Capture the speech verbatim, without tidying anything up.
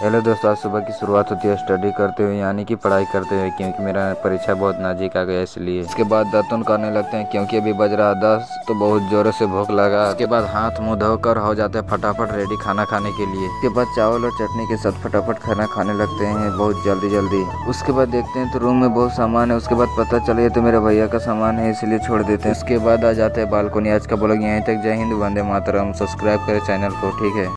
Hello दोस्तों, आज सुबह की शुरुआत होती है स्टडी करते हुए, यानी कि पढ़ाई करते हुए, क्योंकि मेरा परीक्षा बहुत नज़दीक आ गया इसलिए। इसके बाद दातुन करने लगते हैं क्योंकि अभी बज रहा दस, तो बहुत जोरों से भूख लगा। इसके बाद हाथ मुंह धोकर हो जाते हैं फटाफट रेडी खाना खाने के लिए। इसके बाद चावल और चटनी के साथ फटाफट खाना खाने लगते हैं बहुत जल्दी जल्दी। उसके बाद देखते हैं तो रूम में बहुत सामान है। उसके बाद पता चले तो मेरे भैया का सामान है, इसलिए छोड़ देते हैं। उसके बाद आ जाते हैं बालकोनी। आज का ब्लॉग यहीं तक। जय हिंद, वंदे मातरम। सब्सक्राइब करें चैनल को, ठीक है।